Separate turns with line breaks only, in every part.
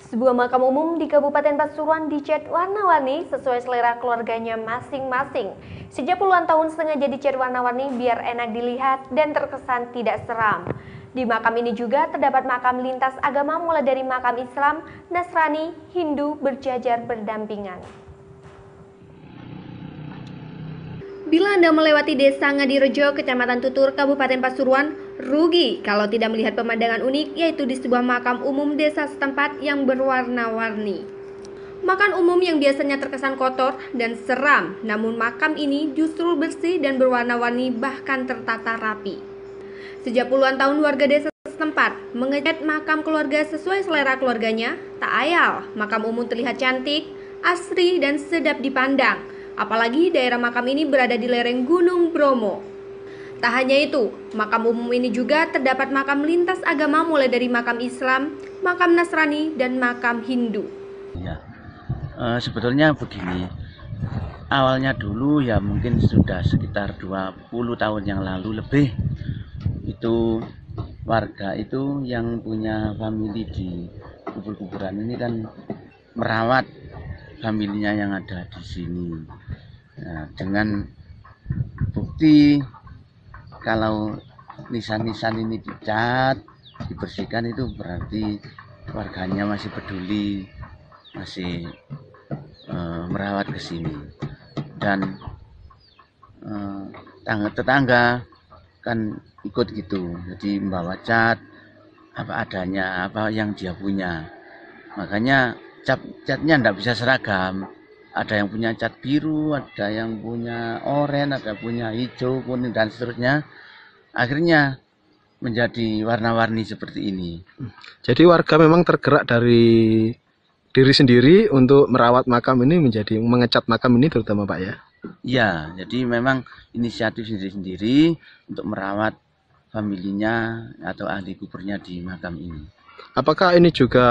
Sebuah makam umum di Kabupaten Pasuruan dicat warna-warni sesuai selera keluarganya masing-masing. Sejak puluhan tahun sengaja dicat warna-warni biar enak dilihat dan terkesan tidak seram. Di makam ini juga terdapat makam lintas agama mulai dari makam Islam, Nasrani, Hindu berjajar berdampingan. Bila Anda melewati Desa Ngadirejo, Kecamatan Tutur, Kabupaten Pasuruan, rugi kalau tidak melihat pemandangan unik, yaitu di sebuah makam umum desa setempat yang berwarna-warni. Makam umum yang biasanya terkesan kotor dan seram, namun makam ini justru bersih dan berwarna-warni, bahkan tertata rapi. Sejak puluhan tahun warga desa setempat mengecat makam keluarga sesuai selera keluarganya, tak ayal makam umum terlihat cantik, asri, dan sedap dipandang. Apalagi daerah makam ini berada di lereng Gunung Bromo. Tak hanya itu, makam umum ini juga terdapat makam lintas agama mulai dari makam Islam, makam Nasrani, dan makam Hindu.
Ya, sebetulnya begini, awalnya dulu ya mungkin sudah sekitar 20 tahun yang lalu lebih, itu warga itu yang punya famili di kubur-kuburan ini kan merawat familinya yang ada di sini. Nah, dengan bukti kalau nisan-nisan ini dicat, dibersihkan, itu berarti warganya masih peduli, masih merawat ke sini. Dan tetangga kan ikut gitu, jadi membawa cat apa adanya, apa yang dia punya. Makanya catnya enggak bisa seragam. Ada yang punya cat biru, ada yang punya oranye, ada punya hijau, kuning, dan seterusnya. Akhirnya menjadi warna-warni seperti ini.
Jadi warga memang tergerak dari diri sendiri untuk merawat makam ini, menjadi mengecat makam ini terutama, Pak, ya?
Ya, jadi memang inisiatif sendiri-sendiri untuk merawat familinya atau ahli kuburnya di makam ini.
Apakah ini juga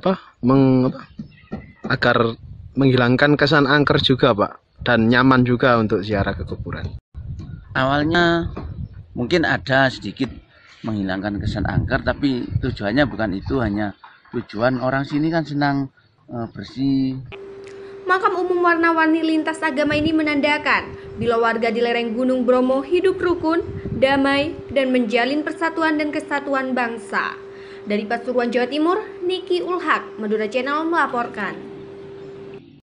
agar menghilangkan kesan angker juga, Pak, dan nyaman juga untuk ziarah ke kuburan?
Awalnya mungkin ada sedikit menghilangkan kesan angker, tapi tujuannya bukan itu, hanya tujuan orang sini kan senang bersih.
Makam umum warna-warni lintas agama ini menandakan bila warga di lereng Gunung Bromo hidup rukun, damai, dan menjalin persatuan dan kesatuan bangsa. Dari Pasuruan, Jawa Timur, Niki Ulhak, Madura Channel melaporkan.